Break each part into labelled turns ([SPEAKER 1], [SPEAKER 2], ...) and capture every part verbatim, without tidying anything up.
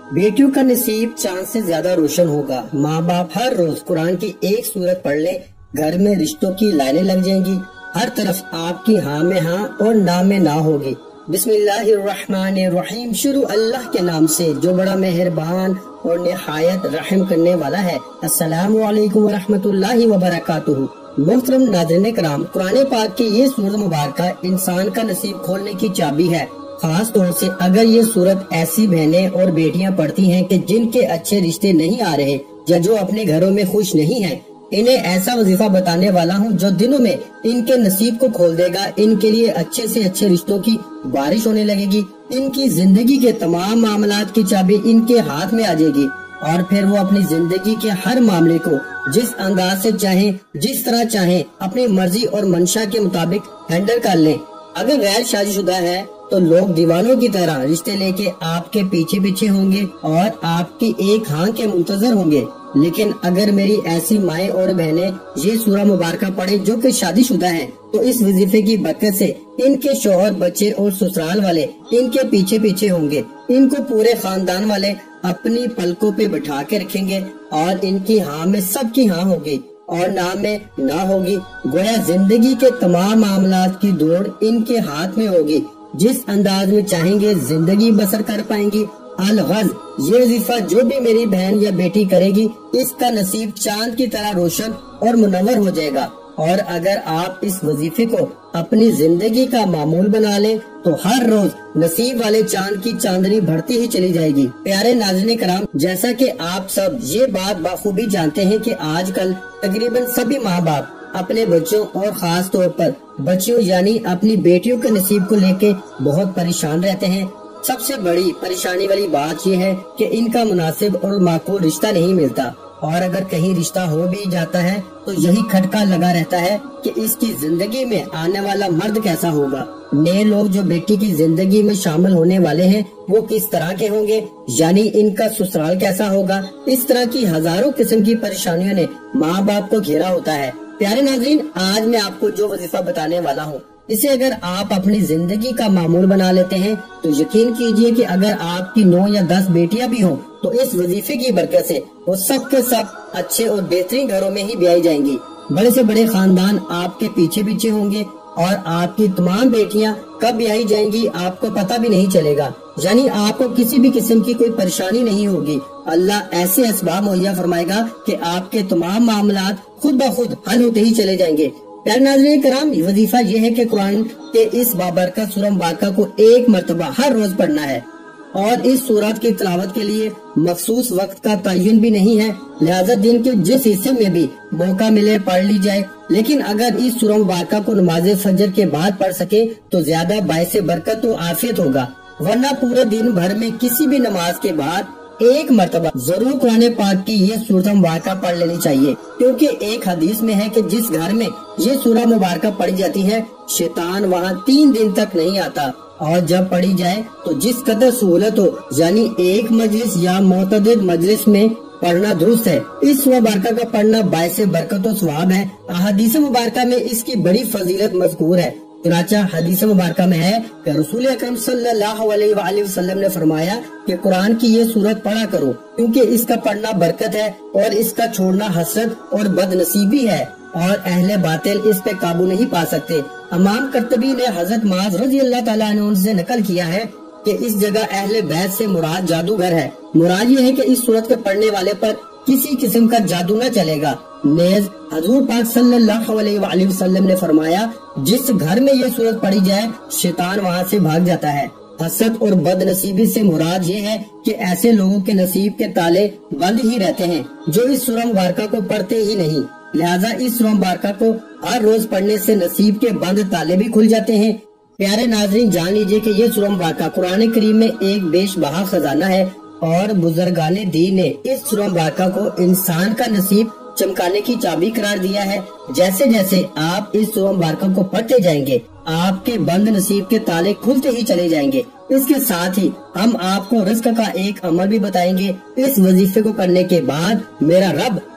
[SPEAKER 1] بیٹیوں کا نصیب چاند سے زیادہ روشن ہوگا۔ ماں باپ ہر روز قرآن کی ایک سورت پڑھ لیں، گھر میں رشتوں کی لائنیں لگ جائیں گی، ہر طرف آپ کی ہاں میں ہاں اور نہ میں نہ ہوگی۔ بسم اللہ الرحمن الرحیم، شروع اللہ کے نام سے جو بڑا مہربان اور نہایت رحم کرنے والا ہے۔ السلام علیکم ورحمۃ اللہ وبرکاتہ۔ محترم ناظرین کرام، قرآن پاک کی یہ سورت مبارکہ انسان کا نصیب کھولنے کی چابی ہے۔ خاص طور سے اگر یہ سورت ایسی بہنیں اور بیٹیاں پڑھتی ہیں کہ جن کے اچھے رشتے نہیں آ رہے یا جو اپنے گھروں میں خوش نہیں ہیں، انہیں ایسا وظیفہ بتانے والا ہوں جو دنوں میں ان کے نصیب کو کھول دے گا۔ ان کے لیے اچھے سے اچھے رشتوں کی بارش ہونے لگے گی، ان کی زندگی کے تمام معاملات کی چابی ان کے ہاتھ میں آ جائے گی، اور پھر وہ اپنی زندگی کے ہر معاملے کو جس انداز سے چاہیں، جس طرح چاہیں، اپنی مرضی اور منشا کے مطابق ہینڈل کر لیں۔ اگر غیر شادی شدہ ہے تو لوگ دیوانوں کی طرح رشتے لے کے آپ کے پیچھے پیچھے ہوں گے اور آپ کی ایک ہاں کے منتظر ہوں گے۔ لیکن اگر میری ایسی مائیں اور بہنیں یہ سورہ مبارکہ پڑھیں جو کہ شادی شدہ ہیں، تو اس وظیفے کی برکت سے ان کے شوہر، بچے اور سسرال والے ان کے پیچھے پیچھے ہوں گے۔ ان کو پورے خاندان والے اپنی پلکوں پہ بٹھا کے رکھیں گے اور ان کی ہاں میں سب کی ہاں ہوگی اور نہ میں نہ ہوگی۔ گویا زندگی کے تمام معاملات کی دوڑ ان کے ہاتھ میں ہوگی، جس انداز میں چاہیں گے زندگی بسر کر پائیں گی۔ الغرض یہ وظیفہ جو بھی میری بہن یا بیٹی کرے گی، اس کا نصیب چاند کی طرح روشن اور منور ہو جائے گا۔ اور اگر آپ اس وظیفے کو اپنی زندگی کا معمول بنا لیں تو ہر روز نصیب والے چاند کی چاندنی بڑھتی ہی چلی جائے گی۔ پیارے ناظرین کرام، جیسا کہ آپ سب یہ بات بخوبی جانتے ہیں کہ آج کل تقریباً سبھی ماں باپ اپنے بچوں اور خاص طور پر بچیوں یعنی اپنی بیٹیوں کے نصیب کو لے کے بہت پریشان رہتے ہیں۔ سب سے بڑی پریشانی والی بات یہ ہے کہ ان کا مناسب اور معقول رشتہ نہیں ملتا، اور اگر کہیں رشتہ ہو بھی جاتا ہے تو یہی کھٹکا لگا رہتا ہے کہ اس کی زندگی میں آنے والا مرد کیسا ہوگا، نئے لوگ جو بیٹی کی زندگی میں شامل ہونے والے ہیں وہ کس طرح کے ہوں گے، یعنی ان کا سسرال کیسا ہوگا۔ اس طرح کی ہزاروں قسم کی پریشانیوں نے ماں باپ کو گھیرا ہوتا ہے۔ پیارے ناظرین، آج میں آپ کو جو وظیفہ بتانے والا ہوں، اسے اگر آپ اپنی زندگی کا معمول بنا لیتے ہیں تو یقین کیجئے کہ اگر آپ کی نو یا دس بیٹیاں بھی ہوں تو اس وظیفے کی برکت سے وہ سب کے سب اچھے اور بہترین گھروں میں ہی بیائی جائیں گی۔ بڑے سے بڑے خاندان آپ کے پیچھے پیچھے ہوں گے اور آپ کی تمام بیٹیاں کب بیائی جائیں گی آپ کو پتہ بھی نہیں چلے گا، یعنی آپ کو کسی بھی قسم کی کوئی پریشانی نہیں ہوگی۔ اللہ ایسے اسباب مہیا فرمائے گا کہ آپ کے تمام معاملات خود بخود حل ہوتے ہی چلے جائیں گے۔ پیارے ناظرین کرام، وظیفہ یہ ہے کہ قرآن کے اس بابرکت سورہ مبارکہ کو ایک مرتبہ ہر روز پڑھنا ہے، اور اس سورت کی تلاوت کے لیے مخصوص وقت کا تعین بھی نہیں ہے، لہذا دن کے جس حصے میں بھی موقع ملے پڑھ لی جائے۔ لیکن اگر اس سورہ مبارکہ کو نماز فجر کے بعد پڑھ سکے تو زیادہ باعث برکت و عافیت ہوگا، ورنہ پورے دن بھر میں کسی بھی نماز کے بعد ایک مرتبہ ضرور قرآن پاک کی یہ سورت مبارکہ پڑھ لینی چاہیے، کیونکہ ایک حدیث میں ہے کہ جس گھر میں یہ سورہ مبارکہ پڑھی جاتی ہے شیطان وہاں تین دن تک نہیں آتا، اور جب پڑھی جائے تو جس قدر سہولت ہو، یعنی ایک مجلس یا معتدل مجلس میں پڑھنا درست ہے۔ اس سورہ مبارکہ کا پڑھنا باعث برکت و ثواب ہے۔ احادیث مبارکہ میں اس کی بڑی فضیلت مذکور ہے۔ چنانچہ حدیث مبارکہ میں ہے کہ رسول اکرم صلی اللہ علیہ وآلہ وسلم نے فرمایا کہ قرآن کی یہ سورت پڑھا کرو، کیونکہ اس کا پڑھنا برکت ہے اور اس کا چھوڑنا حسرت اور بد نصیبی ہے، اور اہل باطل اس پہ قابو نہیں پا سکتے۔ امام قرطبی نے حضرت معاذ رضی اللہ تعالیٰ عنہ سے نقل کیا ہے کہ اس جگہ اہل بیت سے مراد جادوگر ہے۔ مراد یہ ہے کہ اس سورت کے پڑھنے والے پر کسی قسم کا جادو نہ چلے گا۔ نیز حضور پاک صلی اللہ علیہ وآلہ وسلم نے فرمایا جس گھر میں یہ سورت پڑھی جائے شیطان وہاں سے بھاگ جاتا ہے۔ حسد اور بد نصیبی سے مراد یہ ہے کہ ایسے لوگوں کے نصیب کے تالے بند ہی رہتے ہیں جو اس سورہ مبارکہ کو پڑھتے ہی نہیں، لہذا اس سورہ مبارکہ کو ہر روز پڑھنے سے نصیب کے بند تالے بھی کھل جاتے ہیں۔ پیارے ناظرین، جان لیجئے کہ یہ سورہ مبارکہ قرآن کریم میں ایک بیش بہا خزانہ ہے، اور بزرگان دین نے اس سورہ مبارکہ کو انسان کا نصیب چمکانے کی چابی قرار دیا ہے۔ جیسے جیسے آپ اس سورہ مبارکہ کو پڑھتے جائیں گے آپ کے بند نصیب کے تالے کھلتے ہی چلے جائیں گے۔ اس کے ساتھ ہی ہم آپ کو رزق کا ایک عمل بھی بتائیں گے۔ اس وظیفے کو کرنے کے بعد میرا رب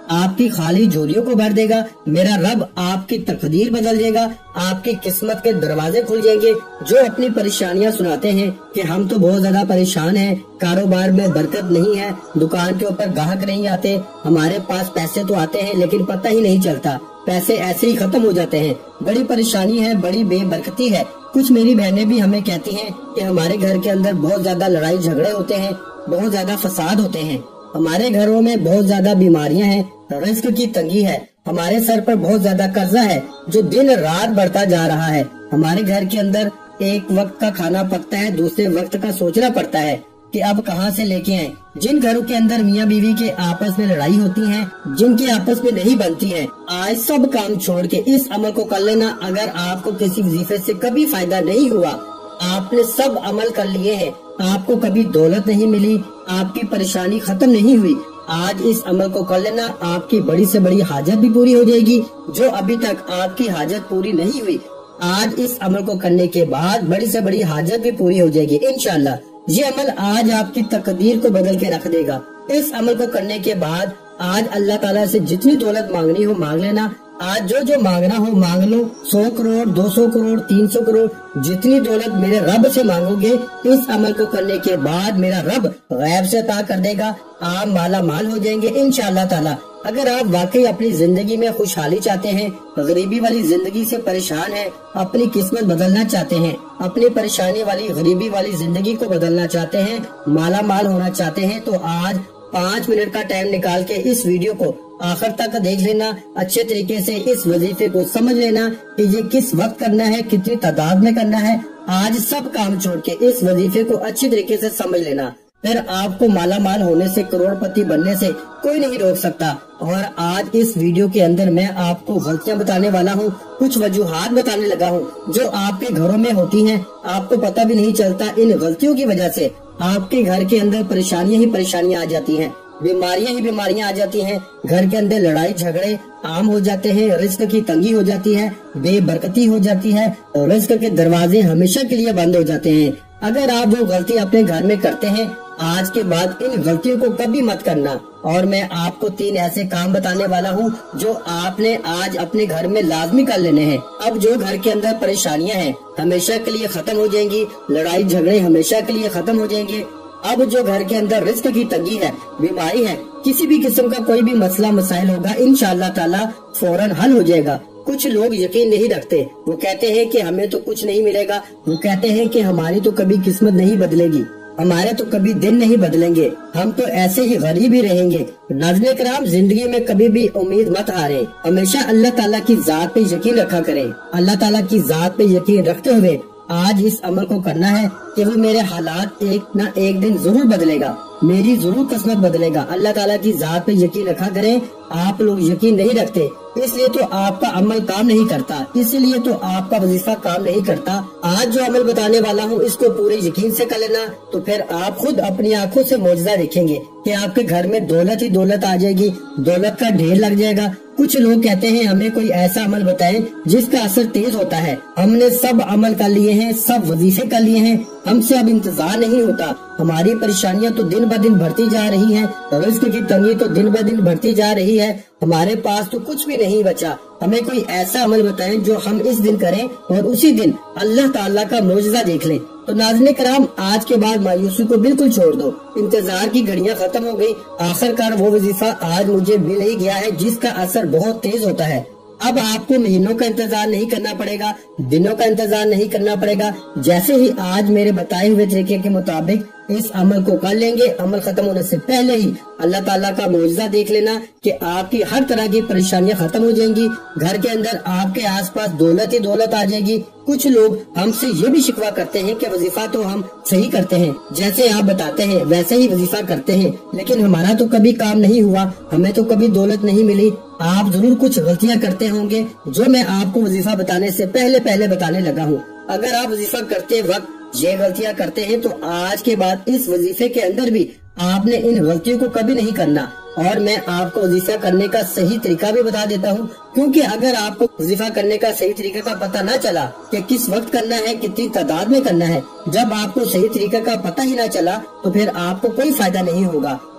[SPEAKER 1] آپ کی خالی جھولیوں کو بھر دے گا۔ میرا رب آپ کی تقدیر بدل دے گا، آپ کی قسمت کے دروازے کھل جائیں گے۔ جو اپنی پریشانیاں سناتے ہیں کہ ہم تو بہت زیادہ پریشان ہیں، کاروبار میں برکت نہیں ہے، دکان کے اوپر گاہک نہیں آتے، ہمارے پاس پیسے تو آتے ہیں لیکن پتہ ہی نہیں چلتا، پیسے ایسے ہی ختم ہو جاتے ہیں، بڑی پریشانی ہے، بڑی بے برکتی ہے۔ کچھ میری بہنیں بھی ہمیں کہتی ہیں کہ ہمارے گھر کے اندر بہت زیادہ لڑائی جھگڑے ہوتے ہیں، بہت زیادہ فساد ہوتے ہیں، ہمارے گھروں میں بہت زیادہ بیماریاں ہیں، رزق کی تنگی ہے، ہمارے سر پر بہت زیادہ قرضہ ہے جو دن رات بڑھتا جا رہا ہے، ہمارے گھر کے اندر ایک وقت کا کھانا پکتا ہے، دوسرے وقت کا سوچنا پڑتا ہے کہ اب کہاں سے لے کے آئیں۔ جن گھروں کے اندر میاں بیوی کے آپس میں لڑائی ہوتی ہے، جن کے آپس میں نہیں بنتی ہے، آج سب کام چھوڑ کے اس عمل کو کر لینا۔ اگر آپ کو کسی وظیفے سے کبھی فائدہ نہیں ہوا، آپ نے سب عمل کر لیے ہیں، آپ کو کبھی دولت نہیں ملی، آپ کی پریشانی ختم نہیں ہوئی، آج اس عمل کو کر لینا، آپ کی بڑی سے بڑی حاجت بھی پوری ہو جائے گی۔ جو ابھی تک آپ کی حاجت پوری نہیں ہوئی، آج اس عمل کو کرنے کے بعد بڑی سے بڑی حاجت بھی پوری ہو جائے گی انشاءاللہ۔ یہ عمل آج آپ کی تقدیر کو بدل کے رکھ دے گا۔ اس عمل کو کرنے کے بعد آج اللہ تعالیٰ سے جتنی دولت مانگنی ہو مانگ لینا، آج جو جو مانگنا ہو مانگ لو، سو کروڑ دو سو کروڑ تین سو کروڑ جتنی دولت میرے رب سے مانگو گے، اس عمل کو کرنے کے بعد میرا رب غیب سے عطا کر دے گا، آپ مالا مال ہو جائیں گے انشاءاللہ تعالیٰ۔ اگر آپ واقعی اپنی زندگی میں خوشحالی چاہتے ہیں، غریبی والی زندگی سے پریشان ہیں، اپنی قسمت بدلنا چاہتے ہیں، اپنی پریشانی والی غریبی والی زندگی کو بدلنا چاہتے ہیں، مالا مال ہونا چاہتے ہیں، تو آج پانچ منٹ کا ٹائم نکال کے اس ویڈیو کو آخر تک دیکھ لینا، اچھے طریقے سے اس وظیفے کو سمجھ لینا کہ یہ کس وقت کرنا ہے، کتنی تعداد میں کرنا ہے۔ آج سب کام چھوڑ کے اس وظیفے کو اچھی طریقے سے سمجھ لینا، پھر آپ کو مالا مال ہونے سے، کروڑ پتی بننے سے کوئی نہیں روک سکتا۔ اور آج اس ویڈیو کے اندر میں آپ کو غلطیاں بتانے والا ہوں، کچھ وجوہات بتانے لگا ہوں جو آپ کے گھروں میں ہوتی ہیں، آپ کو پتہ بھی نہیں چلتا۔ ان غلطیوں کی وجہ سے آپ کے گھر کے اندر پریشانیاں ہی پریشانیاں آ جاتی ہیں، بیماریاں ہی بیماریاں آ جاتی ہیں، گھر کے اندر لڑائی جھگڑے عام ہو جاتے ہیں، رزق کی تنگی ہو جاتی ہے، بے برکتی ہو جاتی ہے، رزق کے دروازے ہمیشہ کے لیے بند ہو جاتے ہیں۔ اگر آپ وہ غلطی اپنے گھر میں کرتے ہیں، آج کے بعد ان غلطیوں کو کبھی مت کرنا۔ اور میں آپ کو تین ایسے کام بتانے والا ہوں جو آپ نے آج اپنے گھر میں لازمی کر لینے ہیں۔ اب جو گھر کے اندر پریشانیاں ہیں ہمیشہ کے لیے ختم ہو جائیں گی، لڑائی جھگڑے ہمیشہ کے لیے ختم ہو جائیں گے۔ اب جو گھر کے اندر رزق کی تنگی ہے، بیماری ہے، کسی بھی قسم کا کوئی بھی مسئلہ مسائل ہوگا، انشاءاللہ تعالیٰ فوراً حل ہو جائے گا۔ کچھ لوگ یقین نہیں رکھتے، وہ کہتے ہیں کہ ہمیں تو کچھ نہیں ملے گا، وہ کہتے ہیں کہ ہماری تو کبھی قسمت نہیں بدلے گی، ہمارے تو کبھی دن نہیں بدلیں گے، ہم تو ایسے ہی غریب ہی رہیں گے۔ ناظرین کرام، زندگی میں کبھی بھی امید مت ہاریں، ہمیشہ اللہ تعالیٰ کی ذات پہ یقین رکھا کریں۔ اللہ تعالیٰ کی ذات پہ یقین رکھتے ہوئے آج اس عمل کو کرنا ہے کہ وہ میرے حالات ایک نہ ایک دن ضرور بدلے گا، میری ضرور قسمت بدلے گا۔ اللہ تعالیٰ کی ذات پہ یقین رکھا کریں۔ آپ لوگ یقین نہیں رکھتے، اس لیے تو آپ کا عمل کام نہیں کرتا، اس لیے تو آپ کا وظیفہ کام نہیں کرتا۔ آج جو عمل بتانے والا ہوں اس کو پورے یقین سے کر لینا، تو پھر آپ خود اپنی آنکھوں سے معجزہ دیکھیں گے کہ آپ کے گھر میں دولت ہی دولت آ جائے گی، دولت کا ڈھیر لگ جائے گا۔ کچھ لوگ کہتے ہیں ہمیں کوئی ایسا عمل بتائیں جس کا اثر تیز ہوتا ہے۔ ہم نے سب عمل کر لیے ہیں، سب وظیفے کر لیے ہیں، ہم سے اب انتظار نہیں ہوتا، ہماری پریشانیاں تو دن بہ دن بڑھتی جا رہی ہیں، رزق کی تنگی تو دن بہ دن بڑھتی جا رہی ہے، ہمارے پاس تو کچھ بھی نہیں بچا، ہمیں کوئی ایسا عمل بتائیں جو ہم اس دن کریں اور اسی دن اللہ تعالیٰ کا معجزہ دیکھ لیں۔ تو ناظرین کرام، آج کے بعد مایوسی کو بالکل چھوڑ دو، انتظار کی گھڑیاں ختم ہو گئی، آخر کار وہ وظیفہ آج مجھے مل ہی گیا ہے جس کا اثر بہت تیز ہوتا ہے۔ اب آپ کو مہینوں کا انتظار نہیں کرنا پڑے گا، دنوں کا انتظار نہیں کرنا پڑے گا، جیسے ہی آج میرے بتائے ہوئے طریقے کے مطابق اس عمل کو کر لیں گے، عمل ختم ہونے سے پہلے ہی اللہ تعالیٰ کا معجزہ دیکھ لینا کہ آپ کی ہر طرح کی پریشانیاں ختم ہو جائیں گی، گھر کے اندر آپ کے آس پاس دولت ہی دولت آ جائے گی۔ کچھ لوگ ہم سے یہ بھی شکوہ کرتے ہیں کہ وظیفہ تو ہم صحیح کرتے ہیں، جیسے آپ بتاتے ہیں ویسے ہی وظیفہ کرتے ہیں، لیکن ہمارا تو کبھی کام نہیں ہوا، ہمیں تو کبھی دولت نہیں ملی۔ آپ ضرور کچھ غلطیاں کرتے ہوں گے جو میں آپ کو وظیفہ بتانے سے پہلے پہلے بتانے لگا ہوں۔ اگر آپ وظیفہ کرتے وقت یہ غلطیاں کرتے ہیں تو آج کے بعد اس وظیفے کے اندر بھی آپ نے ان غلطیوں کو کبھی نہیں کرنا۔ اور میں آپ کو وظیفہ کرنے کا صحیح طریقہ بھی بتا دیتا ہوں، کیونکہ اگر آپ کو وظیفہ کرنے کا صحیح طریقہ کا پتہ نہ چلا کہ کس وقت کرنا ہے، کتنی تعداد میں کرنا ہے، جب آپ کو صحیح طریقہ کا پتہ ہی نہ چلا تو پھر آپ کو کوئی فائدہ نہیں ہوگا۔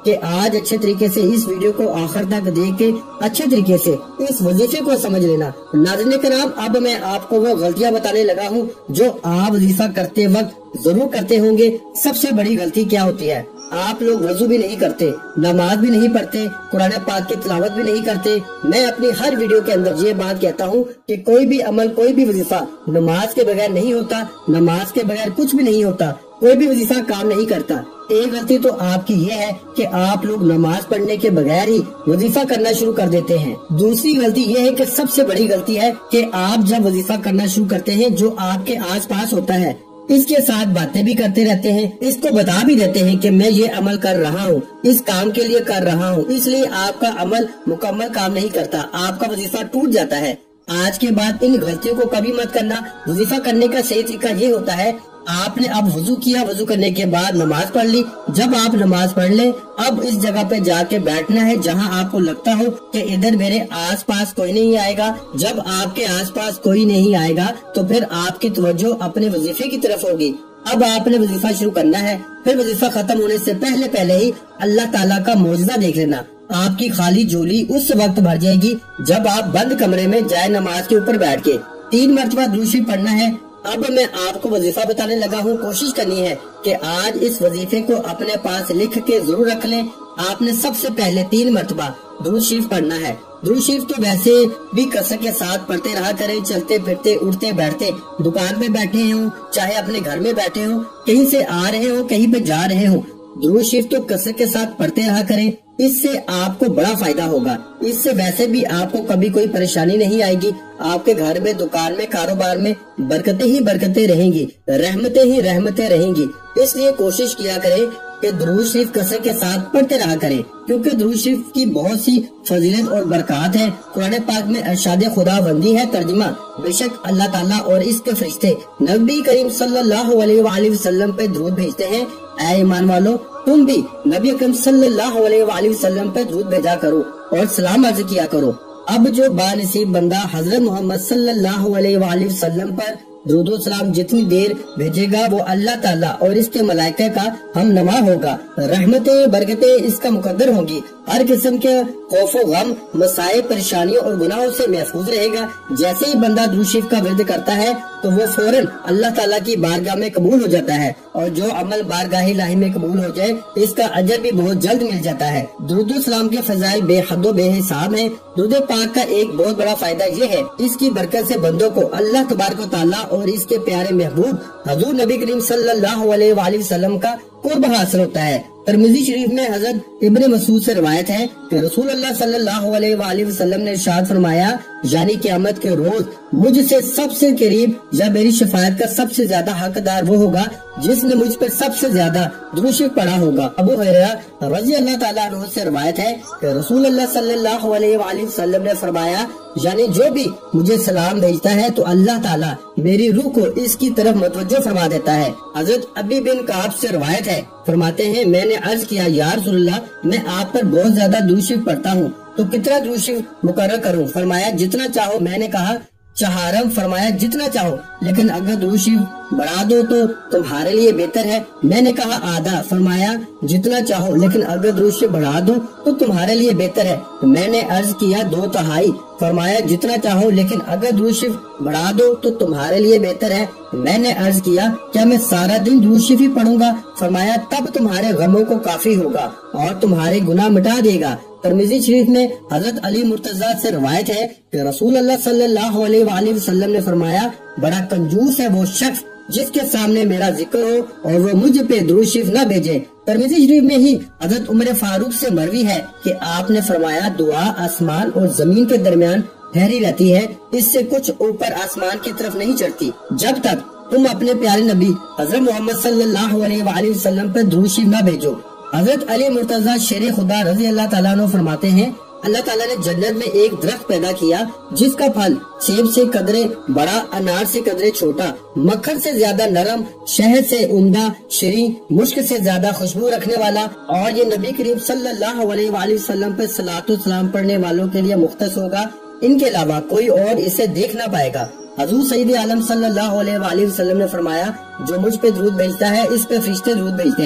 [SPEAKER 1] کہ آج اچھے طریقے سے اس ویڈیو کو آخر تک دیکھ کے اچھے طریقے سے اس وظیفے کو سمجھ لینا۔ ناظرین کرام، اب میں آپ کو وہ غلطیاں بتانے لگا ہوں جو آپ وظیفہ کرتے وقت ضرور کرتے ہوں گے۔ سب سے بڑی غلطی کیا ہوتی ہے؟ آپ لوگ وضو بھی نہیں کرتے، نماز بھی نہیں پڑھتے، قرآن پاک کی تلاوت بھی نہیں کرتے۔ میں اپنی ہر ویڈیو کے اندر یہ بات کہتا ہوں کہ کوئی بھی عمل، کوئی بھی وظیفہ نماز کے بغیر نہیں ہوتا، نماز کے بغیر کچھ بھی نہیں ہوتا، کوئی بھی وظیفہ کام نہیں کرتا۔ ایک غلطی تو آپ کی یہ ہے کہ آپ لوگ نماز پڑھنے کے بغیر ہی وظیفہ کرنا شروع کر دیتے ہیں۔ دوسری غلطی یہ ہے کہ سب سے بڑی غلطی ہے کہ آپ جب وظیفہ کرنا شروع کرتے ہیں، جو آپ کے آس پاس ہوتا ہے اس کے ساتھ باتیں بھی کرتے رہتے ہیں، اس کو بتا بھی دیتے ہیں کہ میں یہ عمل کر رہا ہوں، اس کام کے لیے کر رہا ہوں، اس لیے آپ کا عمل مکمل کام نہیں کرتا، آپ کا وظیفہ ٹوٹ جاتا ہے۔ آج کے بعد ان غلطیوں کو کبھی مت کرنا۔ وظیفہ کرنے کا صحیح طریقہ یہ ہوتا ہے، آپ نے اب وضو کیا، وضو کرنے کے بعد نماز پڑھ لی، جب آپ نماز پڑھ لیں اب اس جگہ پہ جا کے بیٹھنا ہے جہاں آپ کو لگتا ہو کہ ادھر میرے آس پاس کوئی نہیں آئے گا۔ جب آپ کے آس پاس کوئی نہیں آئے گا تو پھر آپ کی توجہ اپنے وظیفے کی طرف ہوگی۔ اب آپ نے وظیفہ شروع کرنا ہے، پھر وظیفہ ختم ہونے سے پہلے پہلے ہی اللہ تعالیٰ کا معجزہ دیکھ لینا۔ آپ کی خالی جھولی اس وقت بھر جائے گی جب آپ بند کمرے میں جائے نماز کے اوپر بیٹھ کے تین مرتبہ درود شریف پڑھنا ہے۔ اب میں آپ کو وظیفہ بتانے لگا ہوں، کوشش کرنی ہے کہ آج اس وظیفے کو اپنے پاس لکھ کے ضرور رکھ لیں۔ آپ نے سب سے پہلے تین مرتبہ درود شریف پڑھنا ہے۔ درود شریف تو ویسے بھی کثرت کے ساتھ پڑھتے رہا کریں، چلتے پھرتے اٹھتے بیٹھتے، دکان پہ بیٹھے ہوں چاہے اپنے گھر میں بیٹھے ہوں، کہیں سے آ رہے ہوں کہیں پہ جا رہے ہوں، درود شریف تو کثرت کے ساتھ پڑھتے رہا کریں۔ اس سے آپ کو بڑا فائدہ ہوگا، اس سے ویسے بھی آپ کو کبھی کوئی پریشانی نہیں آئے گی، آپ کے گھر میں، دکان میں، کاروبار میں برکتیں ہی برکتیں رہیں گی، رحمتیں ہی رحمتیں رہیں گی۔ اس لیے کوشش کیا کریں کہ درود شریف کثرت کے ساتھ پڑھتے رہا کریں، کیونکہ درود شریف کی بہت سی فضیلت اور برکات ہے۔ قرآن پاک میں ارشاد خدا بندی ہے ترجمہ، بے شک اللہ تعالیٰ اور اس کے فرشتے نبی کریم صلی اللہ علیہ وآلہ وسلم پہ درود بھیجتے ہیں۔ اے ایمان والو، تم بھی نبی اکرم صلی اللہ علیہ وآلہ وسلم پہ درود بھیجا کرو اور سلام عرض کیا کرو۔ اب جو بانصیب بندہ حضرت محمد صلی اللہ علیہ وآلہ وسلم پر درود و سلام جتنی دیر بھیجے گا وہ اللہ تعالیٰ اور اس کے ملائکہ کا ہم نما ہوگا، رحمتیں برکتیں اس کا مقدر ہوں گی، ہر قسم کے خوف و غم، مسائل، پریشانیوں اور گناہوں سے محفوظ رہے گا۔ جیسے ہی بندہ درود شریف کا ورد کرتا ہے تو وہ فوراً اللہ تعالیٰ کی بارگاہ میں قبول ہو جاتا ہے، اور جو عمل بارگاہ الہی میں قبول ہو جائے اس کا اجر بھی بہت جلد مل جاتا ہے۔ درود و سلام کے فضائل بے حد و بے حساب ہیں۔ درود پاک کا ایک بہت بڑا فائدہ یہ ہے، اس کی برکت سے بندوں کو اللہ تبارک و تعالیٰ اور اس کے پیارے محبوب حضور نبی کریم صلی اللہ علیہ وآلہ وسلم کا قرب حاصل ہوتا ہے۔ ترمذی شریف میں حضرت ابن مسعود سے روایت ہے کہ رسول اللہ صلی اللہ علیہ وآلہ وسلم نے ارشاد فرمایا، یعنی قیامت کے روز مجھ سے سب سے قریب یا میری شفاعت کا سب سے زیادہ حقدار وہ ہوگا جس نے مجھ پر سب سے زیادہ درود شریف پڑھا ہوگا۔ ابو ہریرہ رضی اللہ تعالیٰ عنہ سے روایت ہے کہ رسول اللہ صلی اللہ علیہ وآلہ وسلم نے فرمایا، یعنی جو بھی مجھے سلام بھیجتا ہے تو اللہ تعالیٰ میری روح کو اس کی طرف متوجہ فرما دیتا ہے۔ حضرت ابی بن کعب سے روایت ہے، فرماتے ہیں میں نے عرض کیا، یا رسول اللہ، میں آپ پر بہت زیادہ درود شریف پڑھتا ہوں تو کتنا درود شریف مقرر کروں؟ فرمایا جتنا چاہو۔ میں نے کہا چہارم؟ فرمایا جتنا چاہو، لیکن اگر درود شریف بڑھا دو تو تمہارے لیے بہتر ہے۔ میں نے کہا آدھا؟ فرمایا جتنا چاہو، لیکن اگر درود شریف بڑھا دو تو تمہارے لیے بہتر ہے۔ میں نے عرض کیا دو تہائی؟ فرمایا جتنا چاہو، لیکن اگر درود شریف بڑھا دو تو تمہارے لیے بہتر ہے۔ میں نے عرض کیا کیا میں سارا دن درود شریف ہی پڑھوں گا؟ فرمایا تب تمہارے غموں کو کافی ہوگا اور تمہارے گناہ مٹا دے گا۔ ترمذی شریف میں حضرت علی مرتضیٰ سے روایت ہے کہ رسول اللہ صلی اللہ علیہ وآلہ وسلم نے فرمایا، بڑا کنجوس ہے وہ شخص جس کے سامنے میرا ذکر ہو اور وہ مجھ پہ درود شریف نہ بھیجے۔ ترمذی شریف میں ہی حضرت عمر فاروق سے مروی ہے کہ آپ نے فرمایا، دعا آسمان اور زمین کے درمیان ٹھہری رہتی ہے، اس سے کچھ اوپر آسمان کی طرف نہیں چڑھتی جب تک تم اپنے پیارے نبی حضرت محمد صلی اللہ علیہ وآلہ وسلم پہ درود شریف نہ بھیجو۔ حضرت علی مرتضیٰ شیر خدا رضی اللہ تعالیٰ عنہ فرماتے ہیں، اللہ تعالیٰ نے جنت میں ایک درخت پیدا کیا جس کا پھل سیب سے قدرے بڑا، انار سے قدرے چھوٹا، مکھن سے زیادہ نرم، شہد سے عمدہ، شیریں، مشک سے زیادہ خوشبو رکھنے والا، اور یہ نبی کریم صلی اللہ علیہ وآلہ وسلم پہ صلاۃ و سلام پڑھنے والوں کے لیے مختص ہوگا، ان کے علاوہ کوئی اور اسے دیکھ نہ پائے گا۔ حضور سید عالم صلی اللہ علیہ وآلہ وسلم نے فرمایا، جو مجھ پہ درود بھیجتا ہے اس پہ فرشتے درود بھیجتے ہیں۔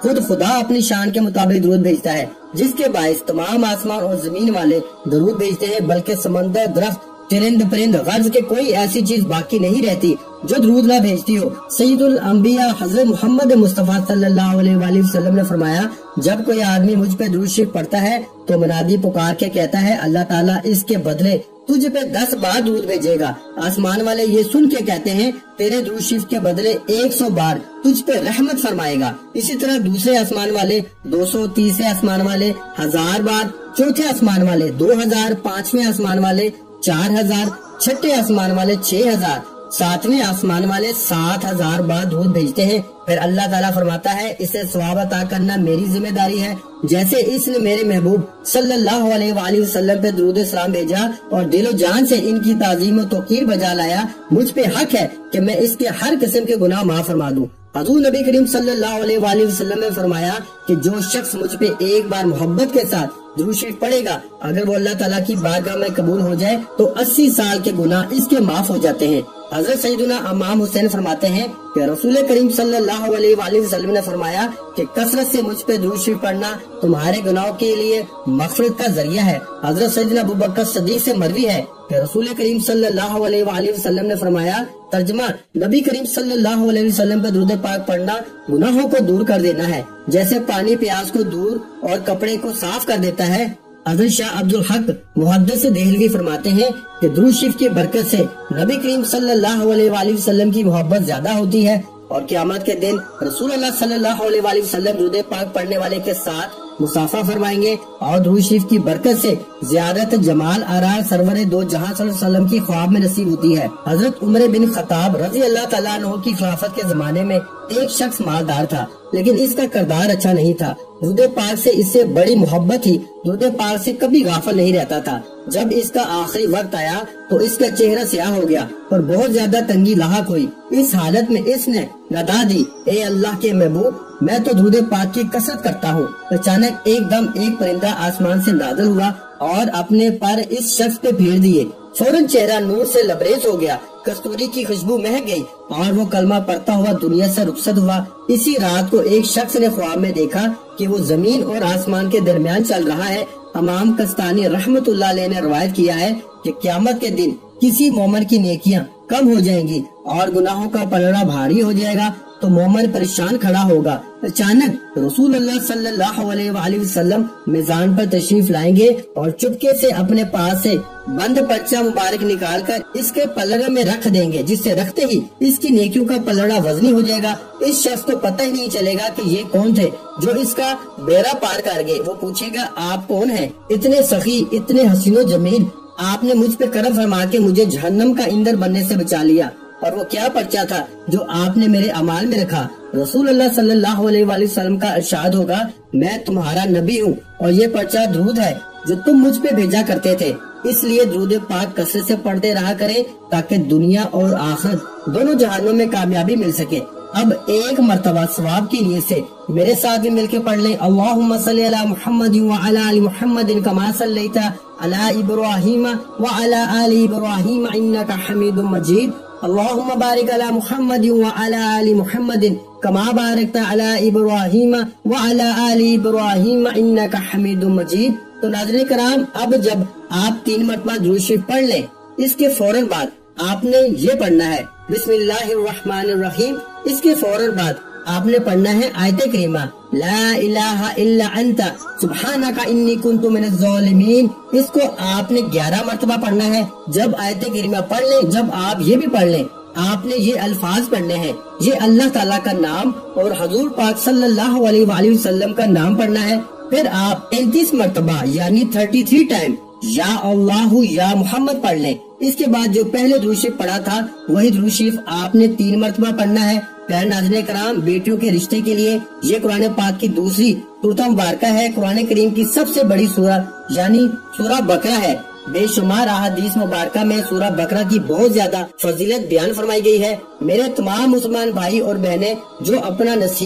[SPEAKER 1] خود خدا اپنی شان کے مطابق درود بھیجتا ہے، جس کے باعث تمام آسمان اور زمین والے درود بھیجتے ہیں، بلکہ سمندر، درخت، چرند پرند، غرض کے کوئی ایسی چیز باقی نہیں رہتی جو درود نہ بھیجتی ہو۔ سید الانبیاء حضرت محمد مصطفیٰ صلی اللہ علیہ وآلہ وسلم نے فرمایا، جب کوئی آدمی مجھ پہ درود شریف پڑھتا ہے تو منادی پکار کے کہتا ہے اللہ تعالیٰ اس کے بدلے تجھ پہ دس بار درود بھیجے گا۔ آسمان والے یہ سن کے کہتے ہیں تیرے درود شریف کے بدلے ایک سو بار تجھ پہ رحمت فرمائے گا۔ اسی طرح دوسرے آسمان والے دو سو، تیسرے آسمان والے ہزار بار، چوتھے آسمان والے دو ہزار، پانچویں آسمان والے چار ہزار، چھٹے آسمان والے چھ ہزار، ساتویں آسمان والے سات ہزار بار درود بھیجتے ہیں۔ پھر اللہ تعالیٰ فرماتا ہے اسے ثواب عطا کرنا میری ذمہ داری ہے، جیسے اس نے میرے محبوب صلی اللہ علیہ وآلہ وسلم پہ درود السلام بھیجا اور دل و جان سے ان کی تعظیم و توقیر بجا لایا، مجھ پہ حق ہے کہ میں اس کے ہر قسم کے گناہ معاف فرما دوں۔ حضور نبی کریم صلی اللہ علیہ وآلہ وسلم نے فرمایا کہ جو شخص مجھ پہ ایک بار محبت کے ساتھ درود شریف پڑھے گا، اگر وہ اللہ تعالیٰ کی بارگاہ میں قبول ہو جائے تو اسی سال کے گناہ اس کے معاف ہو جاتے ہیں۔ حضرت سیدنا امام حسین فرماتے ہیں کہ رسول کریم صلی اللہ علیہ وآلہ وسلم نے فرمایا کہ کثرت سے مجھ پہ درود شریف پڑھنا تمہارے گناہوں کے لیے مغفرت کا ذریعہ ہے۔ حضرت سیدنا ابوبکر صدیق سے مروی ہے کہ رسول کریم صلی اللہ علیہ وآلہ وسلم نے فرمایا، ترجمہ، نبی کریم صلی اللہ علیہ وسلم پہ درود پاک پڑھنا گناہوں کو دور کر دینا ہے، جیسے پانی پیاس کو دور اور کپڑے کو صاف کر دیتا ہے۔ حضرت شاہ عبد الحق محدث دہلوی فرماتے ہیں کہ درود شریف کی برکت سے نبی کریم صلی اللہ علیہ وآلہ وسلم کی محبت زیادہ ہوتی ہے، اور قیامت کے دن رسول اللہ صلی اللہ علیہ وآلہ وسلم درود پاک پڑھنے والے کے ساتھ مصافحہ فرمائیں گے، اور درود شریف کی برکت سے زیارت جمال آرار سرور دو جہاں صلی اللہ علیہ وسلم کی خواب میں نصیب ہوتی ہے۔ حضرت عمر بن خطاب رضی اللہ تعالیٰ عنہ کی خلافت کے زمانے میں ایک شخص مالدار تھا، لیکن اس کا کردار اچھا نہیں تھا۔ درود پاک سے اس سے بڑی محبت تھی، درود پاک سے کبھی غافل نہیں رہتا تھا۔ جب اس کا آخری وقت آیا تو اس کا چہرہ سیاہ ہو گیا اور بہت زیادہ تنگی لاحق ہوئی۔ اس حالت میں اس نے ندا دی، اے اللہ کے محبوب، میں تو درود پاک کی کثرت کرتا ہوں۔ اچانک ایک دم ایک پرندہ آسمان سے نازل ہوا اور اپنے پر اس شخص پہ پھیر دیے، فوراً چہرہ نور سے لبریز ہو گیا، کستوری کی خوشبو مہک گئی اور وہ کلمہ پڑھتا ہوا دنیا سے رخصت ہوا۔ اسی رات کو ایک شخص نے خواب میں دیکھا کہ وہ زمین اور آسمان کے درمیان چل رہا ہے۔ امام کستانی رحمت اللہ علیہ نے روایت کیا ہے کہ قیامت کے دن کسی مومن کی نیکیاں کم ہو جائیں گی اور گناہوں کا پلڑا بھاری ہو جائے گا تو مومن پریشان کھڑا ہوگا۔ اچانک رسول اللہ صلی اللہ علیہ وآلہ وسلم میزان پر تشریف لائیں گے اور چپکے سے اپنے پاس سے بند پرچہ مبارک نکال کر اس کے پلڑے میں رکھ دیں گے، جس سے رکھتے ہی اس کی نیکیوں کا پلڑا وزنی ہو جائے گا۔ اس شخص کو پتہ ہی نہیں چلے گا کہ یہ کون تھے جو اس کا بیڑا پار کر گئے۔ وہ پوچھے گا آپ کون ہیں؟ اتنے سخی، اتنے حسین و جمیل، آپ نے مجھ پہ کرم فرما کے مجھے جہنم کا ایندھن بننے سے بچا لیا، اور وہ کیا پرچہ تھا جو آپ نے میرے اعمال میں رکھا؟ رسول اللہ صلی اللہ علیہ وآلہ وسلم کا ارشاد ہوگا، میں تمہارا نبی ہوں اور یہ پرچہ درود ہے جو تم مجھ پہ بھیجا کرتے تھے، اس لیے درود پاک کثرت سے پڑھتے رہا کرے تاکہ دنیا اور آخرت دونوں جہانوں میں کامیابی مل سکے۔ اب ایک مرتبہ ثواب کی نیت سے میرے ساتھ بھی مل کے پڑھ لیں، اللہم صلی علی محمد وعلی آل محمد کما صلیت علی ابراہیم وعلی آل ابراہیم انک حمید مجید، اللہم بارک علی محمد وعلی آل محمد کما بارکت علی ابراہیم وعلی آل ابراہیم انک حمید مجید۔ تو ناظرین کرام، اب جب آپ تین مرتبہ درود شریف پڑھ لیں، اس کے فوراً بعد آپ نے یہ پڑھنا ہے بسم اللہ الرحمن الرحیم۔ اس کے فوراً بعد آپ نے پڑھنا ہے آیت کریمہ لا الہ الا انت سبحانک انی کنت من الظالمین۔ اس کو آپ نے گیارہ مرتبہ پڑھنا ہے۔ جب آیت کریمہ پڑھ لیں، جب آپ یہ بھی پڑھ لیں، آپ نے یہ الفاظ پڑھنے ہیں، یہ اللہ تعالیٰ کا نام اور حضور پاک صلی اللہ علیہ وآلہ وسلم کا نام پڑھنا ہے۔ پھر آپ تینتیس مرتبہ یعنی تھرٹی تھری ٹائم یا اللہ یا محمد پڑھ لیں۔ اس کے بعد جو پہلے درود شریف پڑھا تھا وہی درود شریف آپ نے تین مرتبہ پڑھنا ہے۔ پیارے ناظرین کرام، بیٹیوں کے رشتے کے لیے یہ قرآن پاک کی دوسری سورۃ مبارکہ ہے، قرآن کریم کی سب سے بڑی سورت یعنی سورہ بقرہ ہے۔ بے شمار احادیث مبارکہ میں سورہ بقرہ کی بہت زیادہ فضیلت بیان فرمائی گئی ہے۔ میرے تمام مسلمان بھائی اور بہنیں جو اپنا نصیب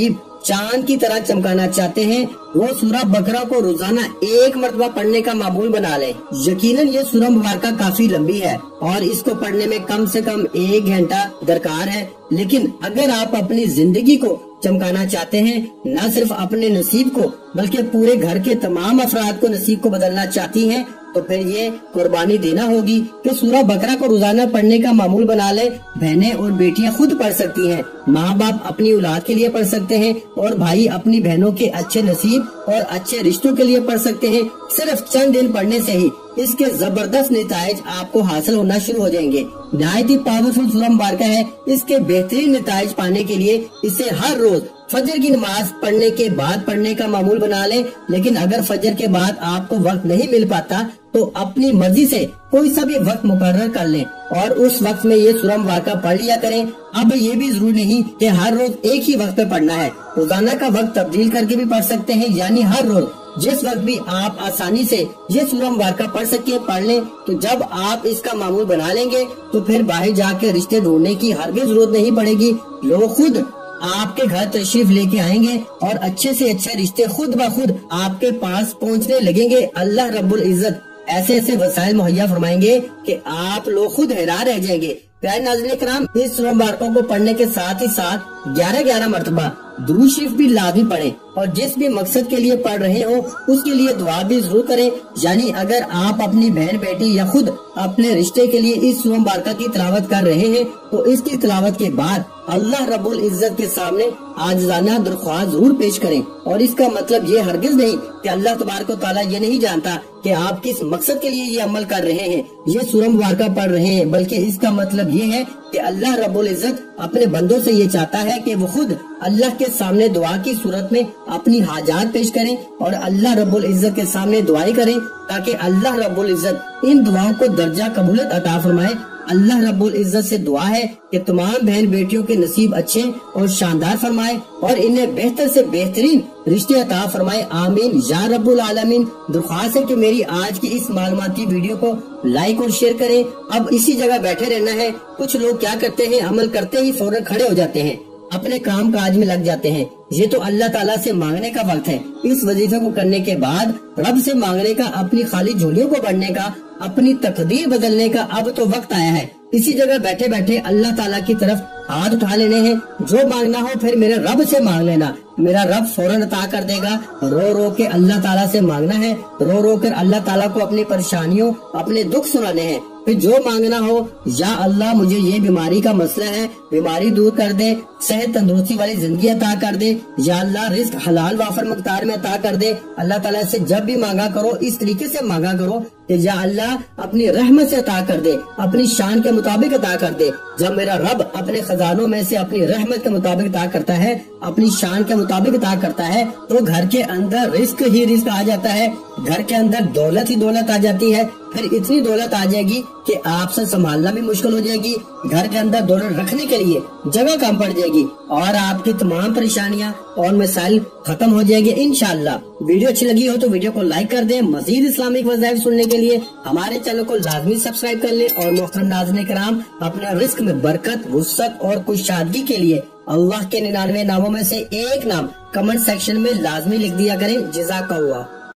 [SPEAKER 1] चांद की तरह चमकाना चाहते हैं वो सूरह बकरा को रोजाना एक मरतबा पढ़ने का मामूल बना लें। यकीनन ये सूरह मुबारका काफी लंबी है और इसको पढ़ने में कम से कम एक घंटा दरकार है, लेकिन अगर आप अपनी जिंदगी को चमकाना चाहते हैं, न सिर्फ अपने नसीब को बल्कि पूरे घर के तमाम अफराद को नसीब को बदलना चाहती हैं, तो फिर ये कुर्बानी देना होगी कि सूरह बकरा को रोजाना पढ़ने का मामूल बना ले। बहनें और बेटियां खुद पढ़ सकती हैं, माँ बाप अपनी औलाद के लिए पढ़ सकते हैं और भाई अपनी बहनों के अच्छे नसीब और अच्छे रिश्तों के लिए पढ़ सकते हैं। सिर्फ चंद दिन पढ़ने से ही इसके जबरदस्त नताइज आपको हासिल होना शुरू हो जाएंगे। नहायत ही पावरफुल सूरह मुबारका है। इसके बेहतरीन नताइज पाने के लिए इसे हर रोज फजर की नमाज पढ़ने के बाद पढ़ने का मामूल बना ले। लेकिन अगर फजर के बाद आपको वक्त नहीं मिल पाता तो अपनी मर्जी से कोई सा भी वक्त मुकर्रर कर लें और उस वक्त में ये सूरह मुबारका पढ़ लिया करें। अब ये भी जरूरी नहीं कि हर रोज एक ही वक्त पे पढ़ना है, रोजाना का वक्त तब्दील करके भी पढ़ सकते हैं। यानी हर रोज जिस वक्त भी आप आसानी से ये सूरह मुबारका पढ़ सके पढ़ लें। तो जब आप इसका मामूल बना लेंगे तो फिर बाहर जाके रिश्ते ढूंढने की हरगिज़ जरूरत नहीं पड़ेगी। लोग खुद आपके घर तशरीफ लेके आएंगे और अच्छे से अच्छे रिश्ते खुद ब खुद आपके पास पहुंचने लगेंगे। अल्लाह रब्बुल इज्जत ऐसे ऐसे वसाइल मुहैया फरमाएंगे कि आप लोग खुद हैरान रह जाएंगे। प्यारे नाज़रीन किराम, इस सूरह मुबारकों को पढ़ने के साथ ही साथ ग्यारह ग्यारह मरतबा दुरूद शरीफ भी लाजमी पढ़ें और जिस भी मकसद के लिए पढ़ रहे हो उसके लिए दुआ भी जरूर करें। यानी अगर आप अपनी बहन बेटी या खुद अपने रिश्ते के लिए इस सूरह मुबारका की तिलावत कर रहे हैं तो इसकी तिलावत के बाद अल्लाह रब्बुल इज्जत के सामने आजिज़ाना दरख्वास्त जरूर पेश करें। और इसका मतलब ये हरगिज नहीं कि अल्लाह तबारक व तआला ये नहीं जानता कि आप किस मकसद के लिए ये अमल कर रहे हैं, ये सूरह मुबारका पढ़ रहे हैं, बल्कि इसका मतलब ये है कि अल्लाह रब्बुल इज्जत अपने बंदों से ये चाहता है कि वो खुद अल्लाह के सामने दुआ की सूरत में अपनी हाजात पेश करें और अल्लाह रब्बुल इज्जत के सामने दुआएं करें ताकि अल्लाह रब्बुल इज्जत इन दुआओं को दर्जा कबूलियत अता फरमाए। अल्लाह रब्बुल इज्जत से दुआ है कि तमाम बहन बेटियों के नसीब अच्छे और शानदार फरमाए और इन्हें बेहतर से बेहतरीन रिश्ते अता फरमाए। आमीन या रब्बुल आलमीन। दुर्ख्वास्त है कि मेरी आज की इस मालूमाती वीडियो को लाइक और शेयर करें। अब इसी जगह बैठे रहना है। कुछ लोग क्या करते हैं, अमल करते ही फौरन खड़े हो जाते हैं, अपने काम काज में लग जाते हैं। ये तो अल्लाह ताला से मांगने का वक्त है। इस वजीफे को करने के बाद रब से मांगने का, अपनी खाली झोलियों को भरने का, अपनी तकदीर बदलने का अब तो वक्त आया है। इसी जगह बैठे बैठे अल्लाह ताला की तरफ हाथ उठा लेने हैं। जो मांगना हो फिर मेरे रब से मांग लेना, मेरा रब फौरन अता कर देगा। रो रो के अल्लाह ताला से मांगना है, रो रो कर अल्लाह ताला को अपनी परेशानियों, अपने दुख सुनाने हैं। फिर जो मांगना हो, या अल्लाह मुझे ये बीमारी का मसला है, बीमारी दूर कर दे, सेहत तंदुरुस्ती वाली जिंदगी अता कर दे, या अल्लाह रिस्क हलाल वाफर मकदार में अता कर दे। अल्लाह ताला से जब भी मांगा करो इस तरीके से मांगा करो कि या अल्लाह अपनी रहमत से अता कर दे, अपनी शान के मुताबिक अता कर दे। जब मेरा रब अपने खजानों में से अपनी रहमत के मुताबिक अता करता है, अपनी शान के मुताबिक अता करता है, तो घर के अंदर रिस्क ही रिस्क आ जाता है, घर के अंदर दौलत ही दौलत आ जाती है। फिर इतनी दौलत आ जाएगी कि आपसे संभालना भी मुश्किल हो जाएगी। घर के अंदर दौलत रखने के लिए जगह कम पड़ जाएगी और आपकी तमाम परेशानियां और मसाइल खत्म हो जाएंगे इंशाअल्लाह। वीडियो अच्छी लगी हो तो वीडियो को लाइक कर दें। मजीद इस्लामिक वज़ाइफ सुनने के लिए हमारे चैनल को लाजमी सब्सक्राइब कर लें और मोहतरम नाज़रीन किराम, अपने रिस्क में बरकत, वुसअत और खुशहादगी के लिए अल्लाह के निन्यानवे नामों में से एक नाम कमेंट सेक्शन में लाजमी लिख दिया करें। जज़ाकल्लाह।